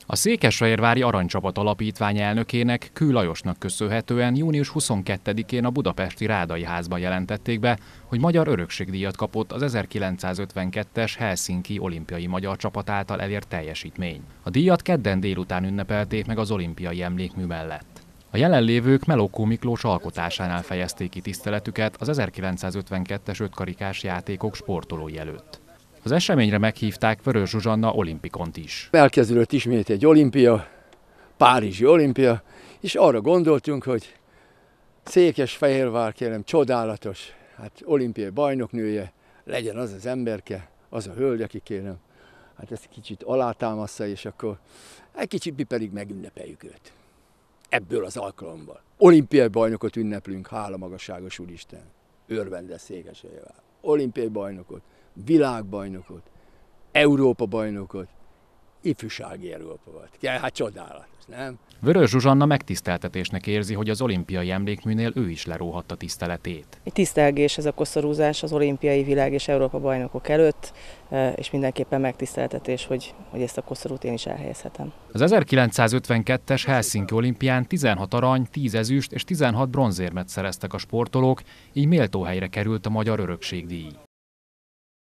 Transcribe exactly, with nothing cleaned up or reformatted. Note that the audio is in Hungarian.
A Székesfehérvári Aranycsapat Alapítvány elnökének, Kő Lajosnak köszönhetően június huszonkettedikén a budapesti Rádai Házban jelentették be, hogy magyar örökségdíjat kapott az ezerkilencszázötvenkettes Helsinki olimpiai magyar csapat által elért teljesítmény. A díjat kedden délután ünnepelték meg az olimpiai emlékmű mellett. A jelenlévők Melókó Miklós alkotásánál fejezték ki tiszteletüket az ezerkilencszázötvenkettes ötkarikás játékok sportolói előtt. Az eseményre meghívták Vörös Zsuzsanna olimpikont is. Elkezdődött ismét egy olimpia, Párizsi olimpia, és arra gondoltunk, hogy Székesfehérvár, kérem, csodálatos, hát olimpiai bajnoknője legyen az az emberke, az a hölgy, aki kérem, hát ezt kicsit alátámasztja, és akkor egy kicsit mi pedig megünnepeljük őt. Ebből az alkalomból. Olimpiai bajnokot ünneplünk, hála magasságos Úristen, örvendes Székesfehérvár. Olimpiai bajnokot, világbajnokot, Európa bajnokot, ifjúsági Európa volt. Hát csodálatos, nem? Vörös Zsuzsanna megtiszteltetésnek érzi, hogy az olimpiai emlékműnél ő is leróhatta tiszteletét. Egy tisztelgés ez a koszorúzás az olimpiai világ és Európa bajnokok előtt, és mindenképpen megtiszteltetés, hogy, hogy ezt a koszorút én is elhelyezhetem. Az ezerkilencszázötvenkettes Helsinki olimpián tizenhat arany, tíz ezüst és tizenhat bronzérmet szereztek a sportolók, így méltó helyre került a magyar örökségdíj.